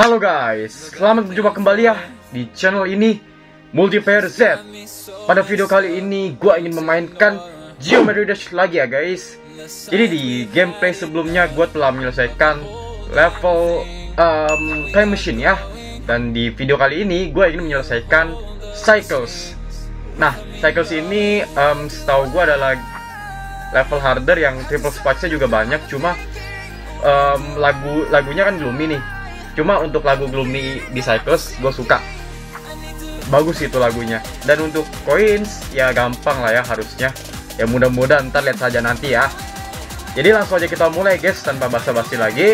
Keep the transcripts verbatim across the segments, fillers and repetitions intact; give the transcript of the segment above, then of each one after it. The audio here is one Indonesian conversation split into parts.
Halo guys, selamat berjumpa kembali ya di channel ini Multiplayer Z. Pada video kali ini gue ingin memainkan Geometry Dash lagi ya guys. Jadi di gameplay sebelumnya gue telah menyelesaikan level um, Time Machine ya. Dan di video kali ini gue ingin menyelesaikan Cycles. Nah, Cycles ini um, setahu gue adalah level harder yang triple spikes-nya juga banyak. Cuma um, lagu lagunya kan gloomy nih. Cuma untuk lagu gloomy di Cycles gue suka, bagus itu lagunya. Dan untuk coins ya gampang lah ya harusnya. Ya mudah-mudahan ntar lihat saja nanti ya. Jadi langsung aja kita mulai guys tanpa basa-basi lagi.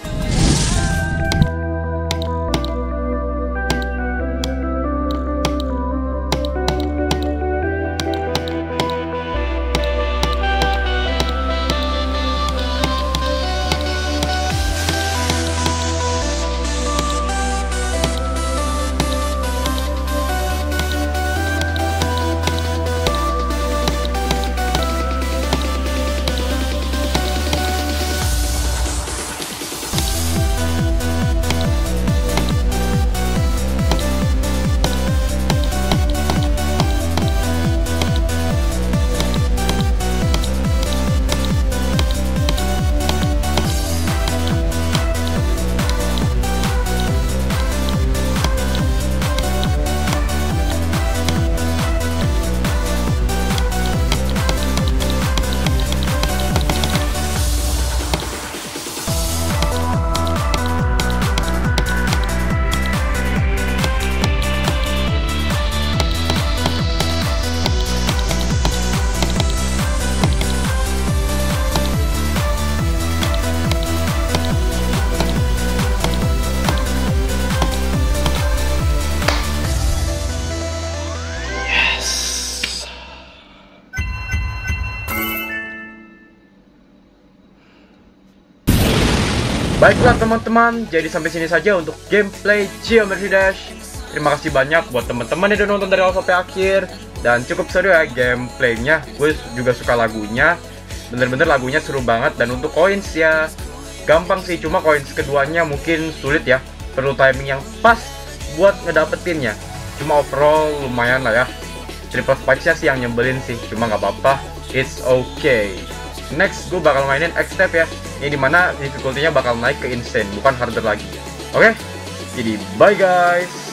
Baiklah teman-teman, jadi sampai sini saja untuk gameplay Geometry Dash. Terima kasih banyak buat teman-teman yang udah nonton dari awal sampai akhir. Dan cukup seru ya gameplaynya. Gue juga suka lagunya. Bener-bener lagunya seru banget. Dan untuk coins ya gampang sih, cuma coins keduanya mungkin sulit ya. Perlu timing yang pas buat ngedapetinnya. Cuma overall lumayan lah ya. Triple spikes-nya sih yang nyebelin sih, cuma nggak apa-apa, it's okay. Next gue bakal mainin X-Step ya. Ini dimana difficulty-nya bakal naik ke insane, bukan harder lagi. Oke, okay? Jadi bye guys.